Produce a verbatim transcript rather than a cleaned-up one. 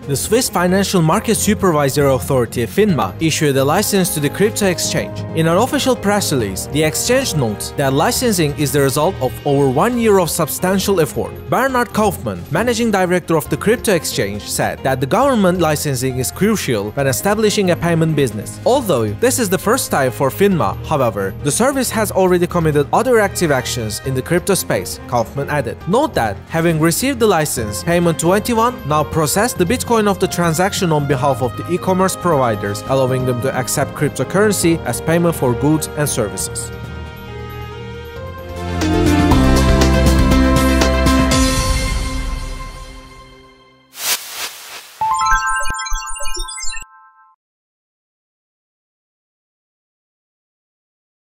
The Swiss Financial Market Supervisory Authority, FINMA, issued a license to the crypto exchange. In an official press release, the exchange notes that licensing is the result of over one year of substantial effort. Bernhard Kaufmann, managing director of the crypto exchange, said that the government licensing is crucial when establishing a payment business. Although this is the first time for FINMA, however, the service has already committed other active actions in the crypto space, Kaufmann added. Note that, having received the license, Payment twenty-one now processed the Bitcoin of the transaction on behalf of the e-commerce providers, allowing them to accept cryptocurrency as payment for goods and services.